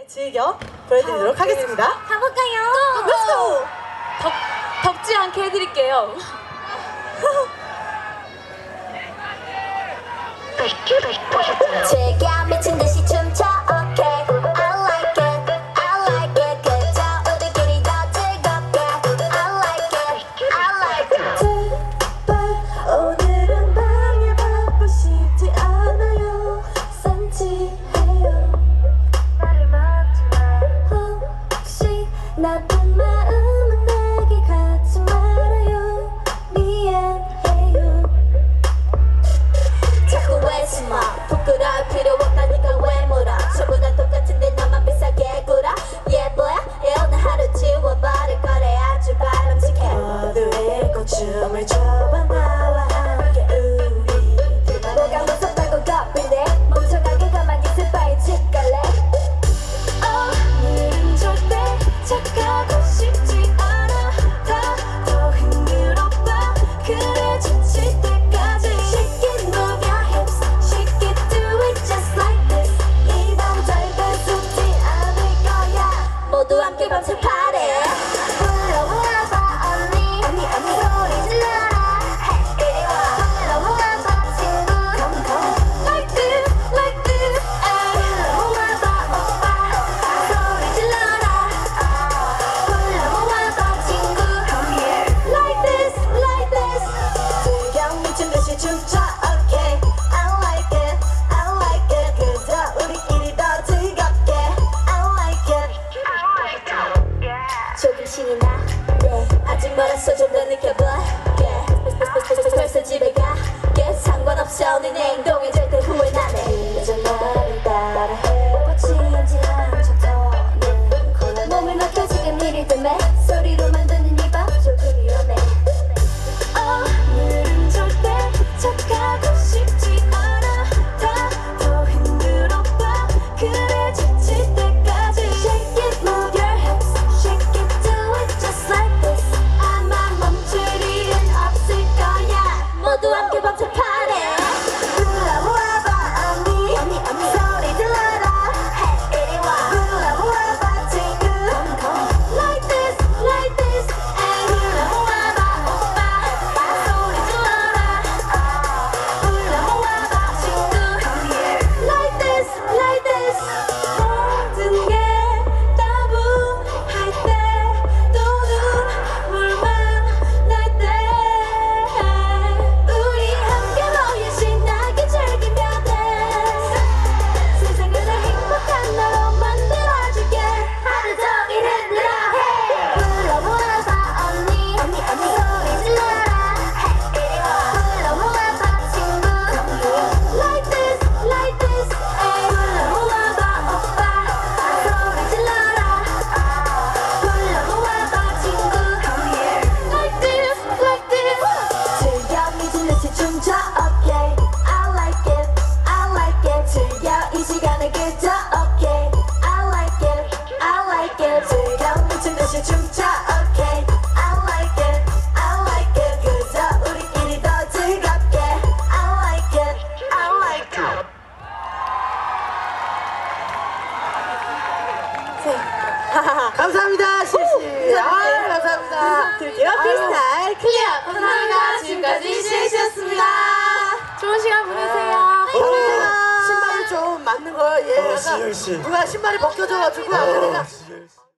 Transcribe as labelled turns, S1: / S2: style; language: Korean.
S1: 즐겨 보여드리도록 하겠습니다.
S2: 가볼까요?
S1: Let's go!
S2: 덥지 않게 해드릴게요.
S3: 제가 미친 듯이 춤춰 okay I like it I like it 그저 우리끼리 더 즐겁게 I like it I like it 제발 오늘은 방에 바쁘 싶지 않아요 산지해요 나를 맞지마 혹시 나쁜 마음은 내게 갖지 말아요 미안해요 자꾸 왜 숨어 부끄러울 필요 없다니까 왜 물어 전부 다 똑같은데 너만 비싸게 굴어 Yeah boy 오늘 하루 지워버릴 거래 아주 바람직해
S1: 모두 읽고 춤을 춰봐 나와 함께 우리
S3: 뭐가 무섭다고 겁인데 멍청하게 가만히 있을 바에 집 갈래 오늘은 절대 착하고 싶지 않아 다 더 흔들어 봐 그래 지칠 때까지 Shake it move your hips Shake it do it just like this 이밤 절대 숨지 않을 거야 모두 함께 밤새 party 불러와봐 언니 소리 질러라 이리 와 불러와봐 친구 Like this like this 불러와봐 오빠 소리 질러라 불러와봐 친구 Like this like this 즐겨 미친 듯이 춤춰 okay I like it I like it 그저 우리끼리 더 즐겁게 I like it 조금 신이 나 아직 멀었어 좀 더 느껴볼게 벌써 집에 가게 상관없이 오늘 내 행동에 절대 후회 나네 요즘 너를 따라해 거친지 한척 더는 콜라 몸을 맡겨 지금 이리 뜸해 소리로만 듣는 이 밤 조금 위험해 오늘은 절대 착하고 싶지 않아 다 더 흔들어 봐 그래 지칠 때까지 Shake it move your hips Shake it do it just like this 아마 멈출 일은 없을 거야 모두 함께 밤새 party 불러와봐 언니 소리 질러라 이리 와 불러와봐 친구 Like this like this 불러와봐 오빠 소리 질러라 불러와봐 친구 Like this like this 모든 게 따분할 때 또는 물만 날 때 우리 함께 모여 신나게 즐기면 돼 세상을 더 행복한 나로 만들어줄게 하루 종일 흔들어 해 불러와봐 언니 소리 질러라 이리 와 불러와봐 친구 Like this like this 불러와봐 오빠 소리 질러라 불러와봐 친구 Like this like this 즐겨 미친 듯이 춤춰 okay I like it I like it 즐겨 이 시간을 그저 okay I like it I like it 즐겨 미친 듯이 춤춰 okay I like it I like it 그저 우리끼리 더 즐겁게 I like it I like it
S1: 감사합니다, 실시. 아, 감사합니다. 드릴게요. 크리스탈 클리어.
S2: 감사합니다. 지금까지 CC였습니다. 좋은 시간 보내세요.
S1: 신발이 좀 맞는 거, 얘가 누가 신발이 벗겨져가지고 아까 내가